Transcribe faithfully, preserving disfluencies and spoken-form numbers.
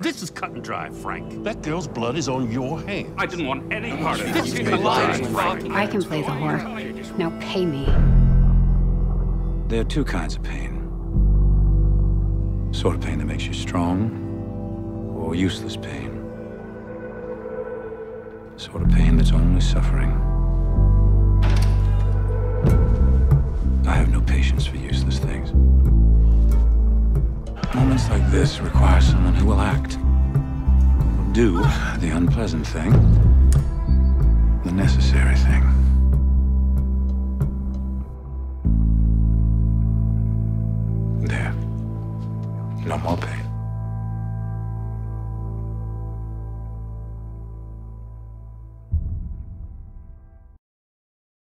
This is cut and dry, Frank. That girl's blood is on your hands. I didn't want any part of this. You lied, Frank. I can play the whore. Now pay me. There are two kinds of pain. Sort of pain that makes you strong, or useless pain. Sort of pain that's only suffering. I have no patience for useless things. Moments like this require someone who will act. Who will do the unpleasant thing, the necessary thing. There. No more pain.